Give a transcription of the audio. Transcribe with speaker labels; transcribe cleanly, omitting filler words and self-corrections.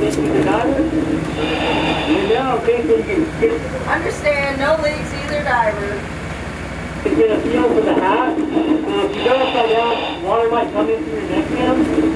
Speaker 1: leaks either diver? Yeah, okay, so you can get...
Speaker 2: Understand, no leaks either diver.
Speaker 1: You get a feel for the hat. If you go upside down, water might come in through your neck cam.